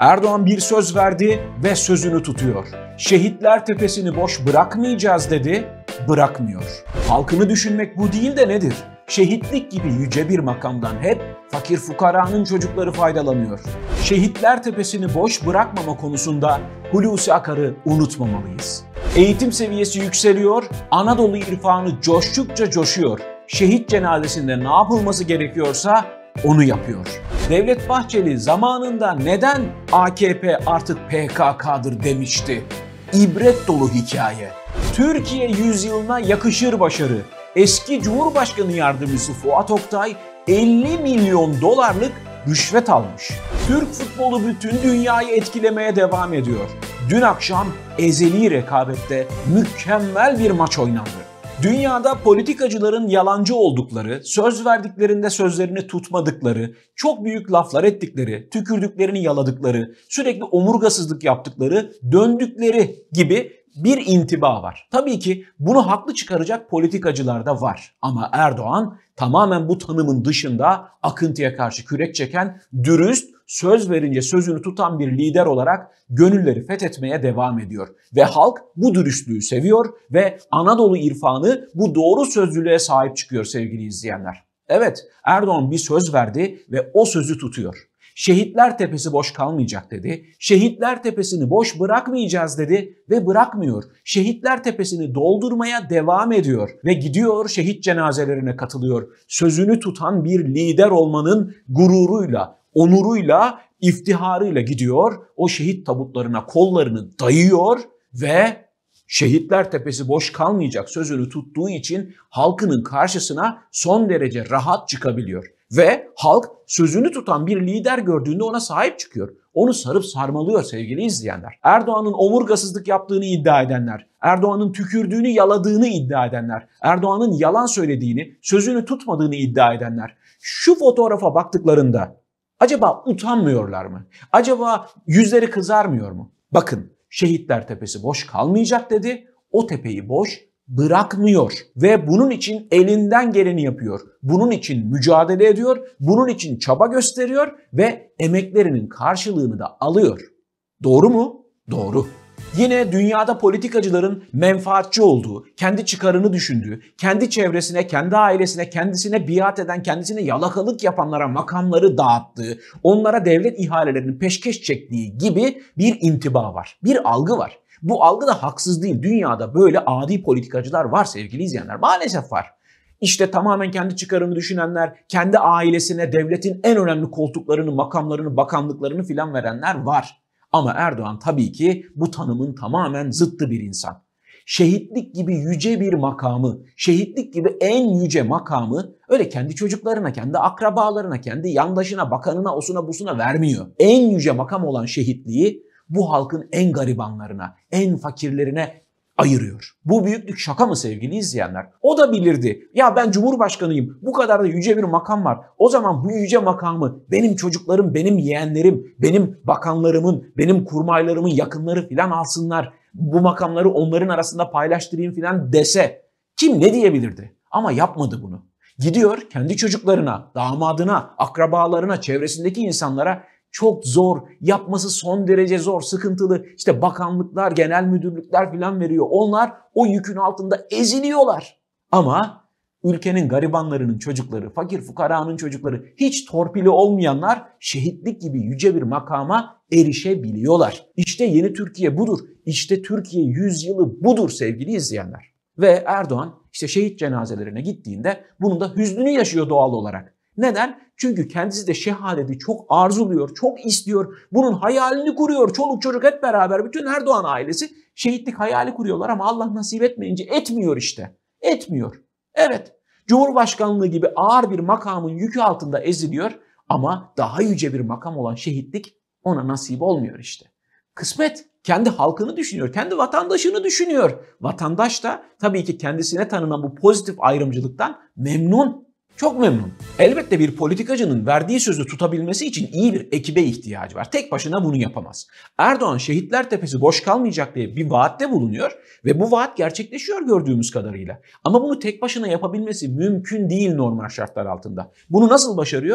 Erdoğan bir söz verdi ve sözünü tutuyor. Şehitler Tepesi'ni boş bırakmayacağız dedi, bırakmıyor. Halkını düşünmek bu değil de nedir? Şehitlik gibi yüce bir makamdan hep fakir fukaranın çocukları faydalanıyor. Şehitler Tepesi'ni boş bırakmama konusunda Hulusi Akar'ı unutmamalıyız. Eğitim seviyesi yükseliyor, Anadolu irfanı coştukça coşuyor. Şehit cenazesinde ne yapılması gerekiyorsa onu yapıyor. Devlet Bahçeli zamanında neden AKP artık PKK'dır demişti? İbret dolu hikaye. Türkiye yüzyılına yakışır başarı. Eski Cumhurbaşkanı Yardımcısı Fuat Oktay 50 milyon dolarlık rüşvet almış. Türk futbolu bütün dünyayı etkilemeye devam ediyor. Dün akşam ezeli rekabette mükemmel bir maç oynandı. Dünyada politikacıların yalancı oldukları, söz verdiklerinde sözlerini tutmadıkları, çok büyük laflar ettikleri, tükürdüklerini yaladıkları, sürekli omurgasızlık yaptıkları, döndükleri gibi bir intiba var. Tabii ki bunu haklı çıkaracak politikacılar da var. Ama Erdoğan tamamen bu tanımın dışında akıntıya karşı kürek çeken, dürüst, söz verince sözünü tutan bir lider olarak gönülleri fethetmeye devam ediyor. Ve halk bu dürüstlüğü seviyor ve Anadolu irfanı bu doğru sözlülüğe sahip çıkıyor sevgili izleyenler. Evet, Erdoğan bir söz verdi ve o sözü tutuyor. Şehitler Tepesi boş kalmayacak dedi. Şehitler Tepesi'ni boş bırakmayacağız dedi ve bırakmıyor. Şehitler Tepesi'ni doldurmaya devam ediyor ve gidiyor şehit cenazelerine katılıyor. Sözünü tutan bir lider olmanın gururuyla, onuruyla, iftiharıyla gidiyor. O şehit tabutlarına kollarını dayıyor ve Şehitler Tepesi boş kalmayacak sözünü tuttuğu için halkının karşısına son derece rahat çıkabiliyor. Ve halk sözünü tutan bir lider gördüğünde ona sahip çıkıyor. Onu sarıp sarmalıyor sevgili izleyenler. Erdoğan'ın omurgasızlık yaptığını iddia edenler, Erdoğan'ın tükürdüğünü yaladığını iddia edenler, Erdoğan'ın yalan söylediğini, sözünü tutmadığını iddia edenler şu fotoğrafa baktıklarında acaba utanmıyorlar mı? Acaba yüzleri kızarmıyor mu? Bakın, Şehitler Tepesi boş kalmayacak dedi, o tepeyi boş bırakmıyor ve bunun için elinden geleni yapıyor. Bunun için mücadele ediyor, bunun için çaba gösteriyor ve emeklerinin karşılığını da alıyor. Doğru mu? Doğru. Yine dünyada politikacıların menfaatçi olduğu, kendi çıkarını düşündüğü, kendi çevresine, kendi ailesine, kendisine biat eden, kendisine yalakalık yapanlara makamları dağıttığı, onlara devlet ihalelerini peşkeş çektiği gibi bir intiba var, bir algı var. Bu algı da haksız değil. Dünyada böyle adi politikacılar var sevgili izleyenler. Maalesef var. İşte tamamen kendi çıkarını düşünenler, kendi ailesine devletin en önemli koltuklarını, makamlarını, bakanlıklarını filan verenler var. Ama Erdoğan tabii ki bu tanımın tamamen zıttı bir insan. Şehitlik gibi yüce bir makamı, şehitlik gibi en yüce makamı öyle kendi çocuklarına, kendi akrabalarına, kendi yandaşına, bakanına, osuna busuna vermiyor. En yüce makam olan şehitliği bu halkın en garibanlarına, en fakirlerine ayırıyor. Bu büyüklük şaka mı sevgili izleyenler? O da bilirdi. Ya ben Cumhurbaşkanıyım, bu kadar da yüce bir makam var. O zaman bu yüce makamı benim çocuklarım, benim yeğenlerim, benim bakanlarımın, benim kurmaylarımın yakınları filan alsınlar. Bu makamları onların arasında paylaştırayım filan dese kim ne diyebilirdi? Ama yapmadı bunu. Gidiyor kendi çocuklarına, damadına, akrabalarına, çevresindeki insanlara çok zor, yapması son derece zor, sıkıntılı işte bakanlıklar, genel müdürlükler falan veriyor. Onlar o yükün altında eziliyorlar. Ama ülkenin garibanlarının çocukları, fakir fukaranın çocukları, hiç torpili olmayanlar şehitlik gibi yüce bir makama erişebiliyorlar. İşte yeni Türkiye budur. İşte Türkiye yüzyılı budur sevgili izleyenler. Ve Erdoğan işte şehit cenazelerine gittiğinde bunun da hüznünü yaşıyor doğal olarak. Neden? Çünkü kendisi de şehadeti çok arzuluyor, çok istiyor. Bunun hayalini kuruyor. Çoluk çocuk hep beraber bütün Erdoğan ailesi şehitlik hayali kuruyorlar ama Allah nasip etmeyince etmiyor işte. Etmiyor. Evet, Cumhurbaşkanlığı gibi ağır bir makamın yükü altında eziliyor ama daha yüce bir makam olan şehitlik ona nasip olmuyor işte. Kısmet. Kendi halkını düşünüyor, kendi vatandaşını düşünüyor. Vatandaş da tabii ki kendisine tanınan bu pozitif ayrımcılıktan memnun. Çok memnun. Elbette bir politikacının verdiği sözü tutabilmesi için iyi bir ekibe ihtiyacı var. Tek başına bunu yapamaz. Erdoğan Şehitler Tepesi boş kalmayacak diye bir vaatte bulunuyor ve bu vaat gerçekleşiyor gördüğümüz kadarıyla. Ama bunu tek başına yapabilmesi mümkün değil normal şartlar altında. Bunu nasıl başarıyor?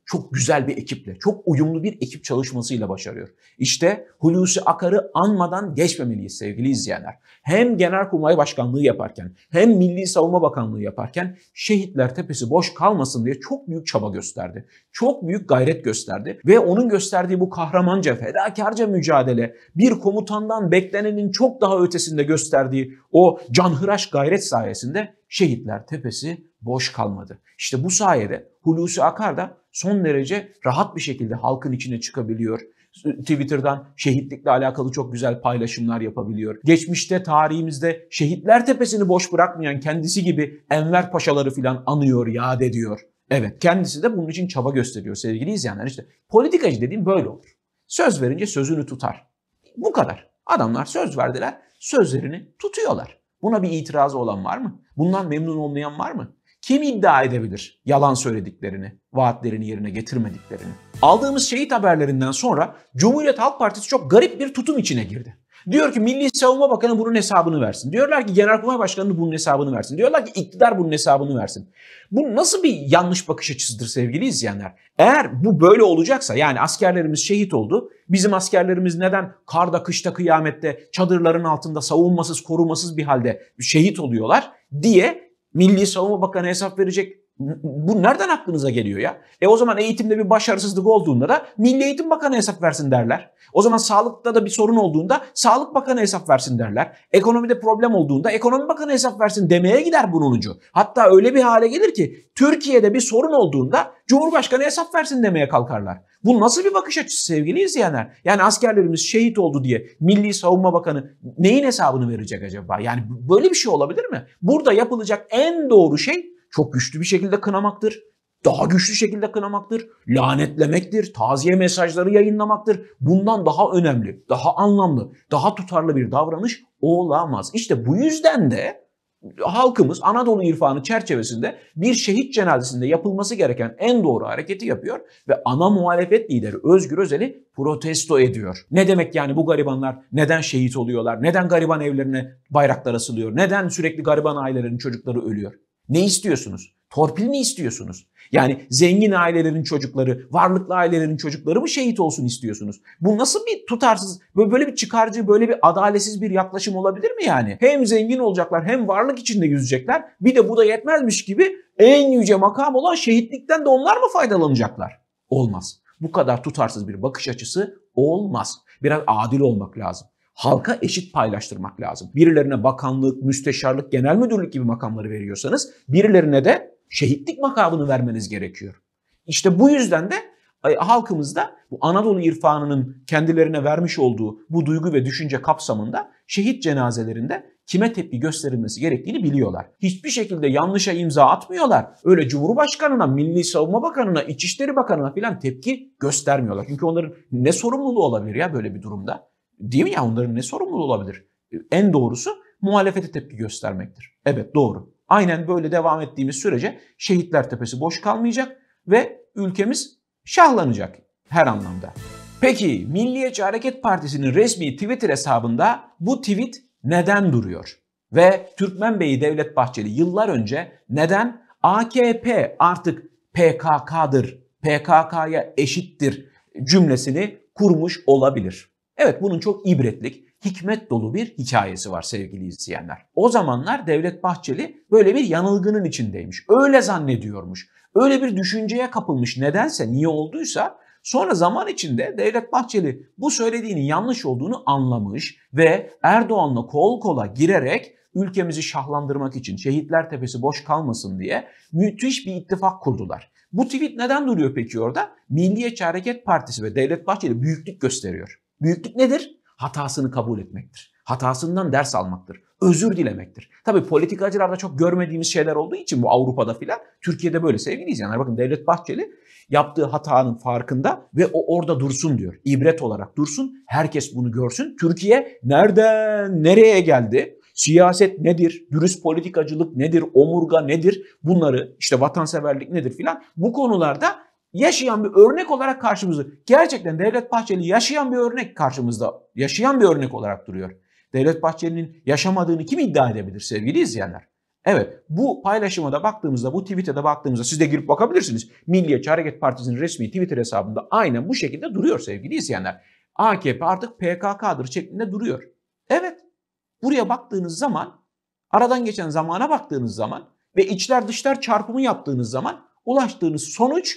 çok güzel bir ekiple, çok uyumlu bir ekip çalışmasıyla başarıyor. İşte Hulusi Akar'ı anmadan geçmemeliyiz sevgili izleyenler. Hem Genelkurmay Başkanlığı yaparken hem Milli Savunma Bakanlığı yaparken Şehitler Tepesi boş kalmasın diye çok büyük çaba gösterdi. Çok büyük gayret gösterdi ve onun gösterdiği bu kahramanca, fedakarca mücadele, bir komutandan beklenenin çok daha ötesinde gösterdiği o canhıraş gayret sayesinde Şehitler Tepesi boş kalmadı. İşte bu sayede Hulusi Akar da son derece rahat bir şekilde halkın içine çıkabiliyor. Twitter'dan şehitlikle alakalı çok güzel paylaşımlar yapabiliyor. Geçmişte tarihimizde Şehitler Tepesi'ni boş bırakmayan kendisi gibi Enver Paşaları filan anıyor, yad ediyor. Evet, kendisi de bunun için çaba gösteriyor sevgili izleyenler. İşte politikacı dediğim böyle olur. Söz verince sözünü tutar. Bu kadar. Adamlar söz verdiler, sözlerini tutuyorlar. Buna bir itirazı olan var mı? Bundan memnun olmayan var mı? Kim iddia edebilir yalan söylediklerini, vaatlerini yerine getirmediklerini? Aldığımız şehit haberlerinden sonra Cumhuriyet Halk Partisi çok garip bir tutum içine girdi. Diyor ki Milli Savunma Bakanı bunun hesabını versin. Diyorlar ki Genelkurmay Başkanı bunun hesabını versin. Diyorlar ki iktidar bunun hesabını versin. Bu nasıl bir yanlış bakış açısıdır sevgili izleyenler? Eğer bu böyle olacaksa, yani askerlerimiz şehit oldu. Bizim askerlerimiz neden karda, kışta, kıyamette, çadırların altında savunmasız, korumasız bir halde şehit oluyorlar diye Milli Savunma Bakanı hesap verecek. Bu nereden aklınıza geliyor ya? O zaman eğitimde bir başarısızlık olduğunda da Milli Eğitim Bakanı hesap versin derler. O zaman sağlıkta da bir sorun olduğunda Sağlık Bakanı hesap versin derler. Ekonomide problem olduğunda Ekonomi Bakanı hesap versin demeye gider bunun ucu. Hatta öyle bir hale gelir ki Türkiye'de bir sorun olduğunda Cumhurbaşkanı hesap versin demeye kalkarlar. Bu nasıl bir bakış açısı sevgili izleyenler? Yani askerlerimiz şehit oldu diye Milli Savunma Bakanı neyin hesabını verecek acaba? Yani böyle bir şey olabilir mi? Burada yapılacak en doğru şey çok güçlü bir şekilde kınamaktır. Daha güçlü şekilde kınamaktır. Lanetlemektir. Taziye mesajları yayınlamaktır. Bundan daha önemli, daha anlamlı, daha tutarlı bir davranış olamaz. İşte bu yüzden de halkımız Anadolu irfanı çerçevesinde bir şehit cenazesinde yapılması gereken en doğru hareketi yapıyor ve ana muhalefet lideri Özgür Özel'i protesto ediyor. Ne demek yani bu garibanlar neden şehit oluyorlar? Neden gariban evlerine bayraklar asılıyor? Neden sürekli gariban ailelerin çocukları ölüyor? Ne istiyorsunuz? Torpil mi istiyorsunuz? Yani zengin ailelerin çocukları, varlıklı ailelerin çocukları mı şehit olsun istiyorsunuz? Bu nasıl bir tutarsız, böyle bir çıkarcı, böyle bir adaletsiz bir yaklaşım olabilir mi yani? Hem zengin olacaklar hem varlık içinde yüzecekler. Bir de bu da yetmezmiş gibi en yüce makam olan şehitlikten de onlar mı faydalanacaklar? Olmaz. Bu kadar tutarsız bir bakış açısı olmaz. Biraz adil olmak lazım. Halka eşit paylaştırmak lazım. Birilerine bakanlık, müsteşarlık, genel müdürlük gibi makamları veriyorsanız birilerine de şehitlik makamını vermeniz gerekiyor. İşte bu yüzden de halkımızda bu Anadolu irfanının kendilerine vermiş olduğu bu duygu ve düşünce kapsamında şehit cenazelerinde kime tepki gösterilmesi gerektiğini biliyorlar. Hiçbir şekilde yanlışa imza atmıyorlar. Öyle Cumhurbaşkanına, Milli Savunma Bakanına, İçişleri Bakanına falan tepki göstermiyorlar. Çünkü onların ne sorumluluğu olabilir ya böyle bir durumda? Değil mi ya, onların ne sorumluluğu olabilir? En doğrusu muhalefete tepki göstermektir. Evet, doğru. Aynen böyle devam ettiğimiz sürece Şehitler Tepesi boş kalmayacak ve ülkemiz şahlanacak her anlamda. Peki Milliyetçi Hareket Partisi'nin resmi Twitter hesabında bu tweet neden duruyor? Ve Türkmen Beyi Devlet Bahçeli yıllar önce neden AKP artık PKK'dır, PKK'ya eşittir cümlesini kurmuş olabilir? Evet, bunun çok ibretlik, hikmet dolu bir hikayesi var sevgili izleyenler. O zamanlar Devlet Bahçeli böyle bir yanılgının içindeymiş. Öyle zannediyormuş. Öyle bir düşünceye kapılmış. Nedense, niye olduysa sonra zaman içinde Devlet Bahçeli bu söylediğinin yanlış olduğunu anlamış ve Erdoğan'la kol kola girerek ülkemizi şahlandırmak için Şehitler Tepesi boş kalmasın diye müthiş bir ittifak kurdular. Bu tweet neden duruyor peki orada? Milliyetçi Hareket Partisi ve Devlet Bahçeli büyüklük gösteriyor. Büyüklük nedir? Hatasını kabul etmektir. Hatasından ders almaktır. Özür dilemektir. Tabii politikacılarda çok görmediğimiz şeyler olduğu için bu Avrupa'da filan, Türkiye'de böyle sevgili izleyenler. Bakın Devlet Bahçeli yaptığı hatanın farkında ve o orada dursun diyor. İbret olarak dursun. Herkes bunu görsün. Türkiye nereden nereye geldi? Siyaset nedir? Dürüst politikacılık nedir? Omurga nedir? Bunları, işte vatanseverlik nedir filan, bu konularda yaşayan bir örnek olarak karşımızda. Gerçekten Devlet Bahçeli yaşayan bir örnek karşımızda. Yaşayan bir örnek olarak duruyor. Devlet Bahçeli'nin yaşamadığını kim iddia edebilir sevgili izleyenler? Evet, bu paylaşıma da baktığımızda, bu tweet'e de baktığımızda siz de girip bakabilirsiniz. Milliyetçi Hareket Partisi'nin resmi Twitter hesabında aynen bu şekilde duruyor sevgili izleyenler. AKP artık PKK'dır şeklinde duruyor. Evet, buraya baktığınız zaman, aradan geçen zamana baktığınız zaman ve içler dışlar çarpımı yaptığınız zaman ulaştığınız sonuç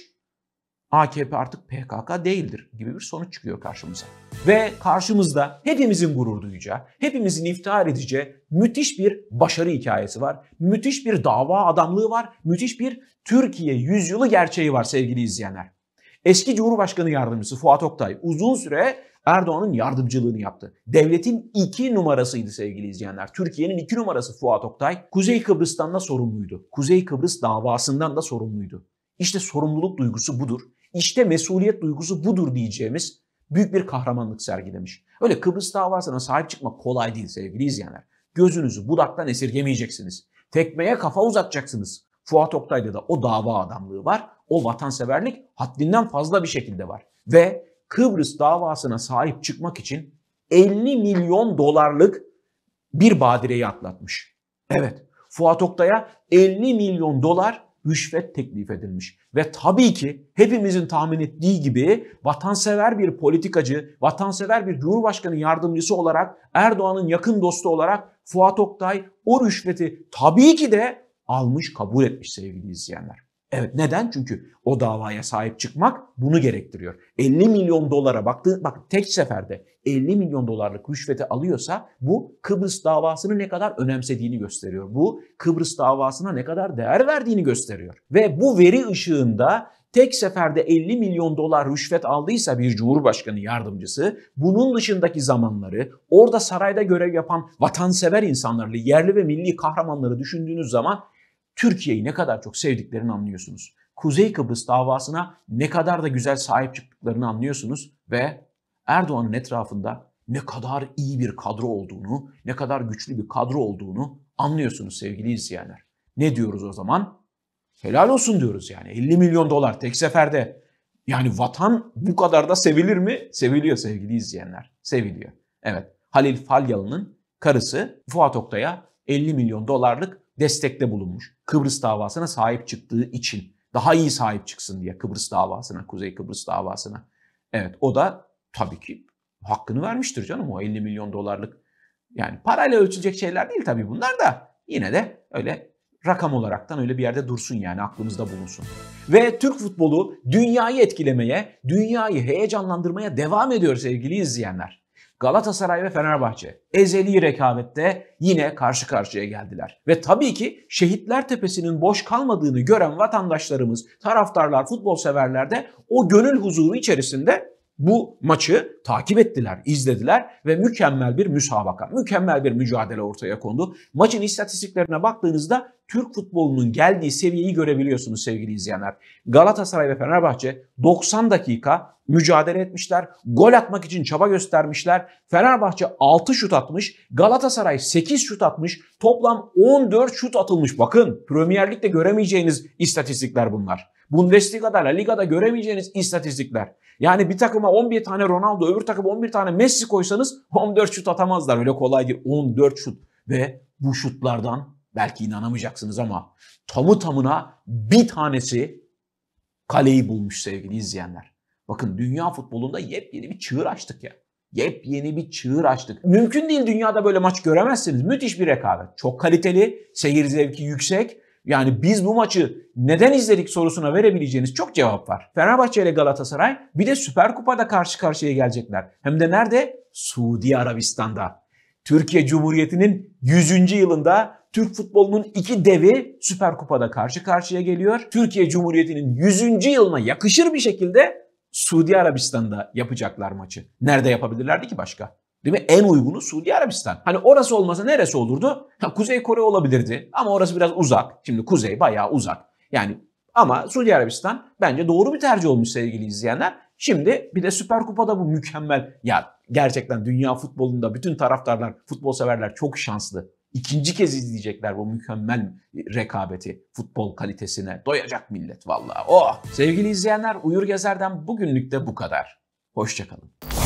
AKP artık PKK değildir gibi bir sonuç çıkıyor karşımıza. Ve karşımızda hepimizin gurur duyacağı, hepimizin iftihar edeceği müthiş bir başarı hikayesi var. Müthiş bir dava adamlığı var. Müthiş bir Türkiye yüzyılı gerçeği var sevgili izleyenler. Eski Cumhurbaşkanı Yardımcısı Fuat Oktay uzun süre Erdoğan'ın yardımcılığını yaptı. Devletin 2 numarasıydı sevgili izleyenler. Türkiye'nin 2 numarası Fuat Oktay. Kuzey Kıbrıs'tan da sorumluydu. Kuzey Kıbrıs davasından da sorumluydu. İşte sorumluluk duygusu budur. İşte mesuliyet duygusu budur diyeceğimiz büyük bir kahramanlık sergilemiş. Öyle Kıbrıs davasına sahip çıkmak kolay değil sevgili izleyenler. Gözünüzü budaktan esirgemeyeceksiniz. Tekmeye kafa uzatacaksınız. Fuat Oktay'da da o dava adamlığı var. O vatanseverlik haddinden fazla bir şekilde var. Ve Kıbrıs davasına sahip çıkmak için 50 milyon dolarlık bir badireyi atlatmış. Evet, Fuat Oktay'a 50 milyon dolar rüşvet teklif edilmiş. Ve tabii ki hepimizin tahmin ettiği gibi vatansever bir politikacı, vatansever bir Cumhurbaşkanı yardımcısı olarak, Erdoğan'ın yakın dostu olarak Fuat Oktay o rüşveti tabii ki de almış, kabul etmiş sevgili izleyenler. Evet, neden? Çünkü o davaya sahip çıkmak bunu gerektiriyor. 50 milyon dolara bak tek seferde 50 milyon dolarlık rüşveti alıyorsa bu Kıbrıs davasını ne kadar önemsediğini gösteriyor. Bu Kıbrıs davasına ne kadar değer verdiğini gösteriyor. Ve bu veri ışığında tek seferde 50 milyon dolar rüşvet aldıysa bir Cumhurbaşkanı yardımcısı, bunun dışındaki zamanları, orada sarayda görev yapan vatansever insanları, yerli ve milli kahramanları düşündüğünüz zaman Türkiye'yi ne kadar çok sevdiklerini anlıyorsunuz. Kuzey Kıbrıs davasına ne kadar da güzel sahip çıktıklarını anlıyorsunuz ve Erdoğan'ın etrafında ne kadar iyi bir kadro olduğunu, ne kadar güçlü bir kadro olduğunu anlıyorsunuz sevgili izleyenler. Ne diyoruz o zaman? Helal olsun diyoruz yani. 50 milyon dolar tek seferde. Yani vatan bu kadar da sevilir mi? Seviliyor sevgili izleyenler. Seviliyor. Evet. Halil Falyalı'nın karısı Fuat Oktay'a 50 milyon dolarlık destekte bulunmuş. Kıbrıs davasına sahip çıktığı için. Daha iyi sahip çıksın diye Kıbrıs davasına, Kuzey Kıbrıs davasına. Evet, o da tabii ki hakkını vermiştir canım o 50 milyon dolarlık. Yani parayla ölçülecek şeyler değil tabii bunlar da. Yine de öyle rakam olaraktan öyle bir yerde dursun yani aklımızda bulunsun. Ve Türk futbolu dünyayı etkilemeye, dünyayı heyecanlandırmaya devam ediyor sevgili izleyenler. Galatasaray ve Fenerbahçe ezeli rekabette yine karşı karşıya geldiler. Ve tabii ki Şehitler Tepesi'nin boş kalmadığını gören vatandaşlarımız, taraftarlar, futbol severler de o gönül huzuru içerisinde bu maçı takip ettiler, izlediler ve mükemmel bir müsabaka, mükemmel bir mücadele ortaya kondu. Maçın istatistiklerine baktığınızda Türk futbolunun geldiği seviyeyi görebiliyorsunuz sevgili izleyenler. Galatasaray ve Fenerbahçe 90 dakika mücadele etmişler, gol atmak için çaba göstermişler. Fenerbahçe 6 şut atmış, Galatasaray 8 şut atmış, toplam 14 şut atılmış. Bakın Premier Lig'de göremeyeceğiniz istatistikler bunlar. Bundesliga'da, La Liga'da göremeyeceğiniz istatistikler. Yani bir takıma 11 tane Ronaldo, öbür takıma 11 tane Messi koysanız 14 şut atamazlar. Öyle kolay değil. 14 şut. Ve bu şutlardan belki inanamayacaksınız ama tamı tamına bir tanesi kaleyi bulmuş sevgili izleyenler. Bakın dünya futbolunda yepyeni bir çığır açtık ya. Yepyeni bir çığır açtık. Mümkün değil dünyada böyle maç göremezsiniz. Müthiş bir rekabet. Çok kaliteli, seyir zevki yüksek. Yani biz bu maçı neden izledik sorusuna verebileceğiniz çok cevap var. Fenerbahçe ile Galatasaray bir de Süper Kupa'da karşı karşıya gelecekler. Hem de nerede? Suudi Arabistan'da. Türkiye Cumhuriyeti'nin 100. yılında Türk futbolunun iki devi Süper Kupa'da karşı karşıya geliyor. Türkiye Cumhuriyeti'nin 100. yılına yakışır bir şekilde Suudi Arabistan'da yapacaklar maçı. Nerede yapabilirlerdi ki başka? Değil mi? En uygunu Suudi Arabistan. Hani orası olmasa neresi olurdu? Kuzey Kore olabilirdi ama orası biraz uzak. Şimdi kuzey bayağı uzak. Yani ama Suudi Arabistan bence doğru bir tercih olmuş sevgili izleyenler. Şimdi bir de Süper Kupa'da bu mükemmel. Ya gerçekten dünya futbolunda bütün taraftarlar, futbol severler çok şanslı. İkinci kez izleyecekler bu mükemmel rekabeti, futbol kalitesine. Doyacak millet vallahi. Oh! Sevgili izleyenler, Uyur Gezer'den bugünlük de bu kadar. Hoşça kalın.